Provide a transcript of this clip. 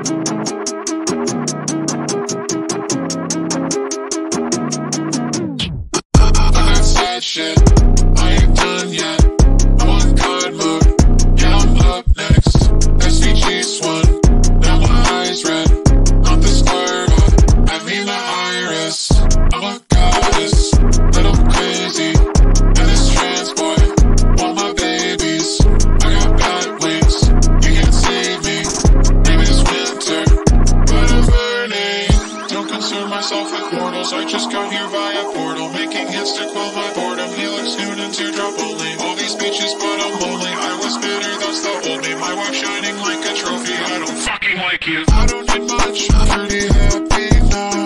Shit, I ain't done yet. I'm on God mode. Yeah, I'm up next. SVG swun. Now my eyes red. Not the squirtle. I mean the iris. I'm a goddess. That I'm crazy. And this trans boy. All my babies. I got bad wings. You can't save me. Maybe it's winter, but I'm burning. Don't concern myself with mortals. I just got here via portal. Making hits to quell my boredom. Helix noon and teardrop only. All these bitches, but I'm lonely. I was bitter, that's the old me. My wife shining like a trophy. I don't fucking like you. I don't need much. I'm pretty happy now.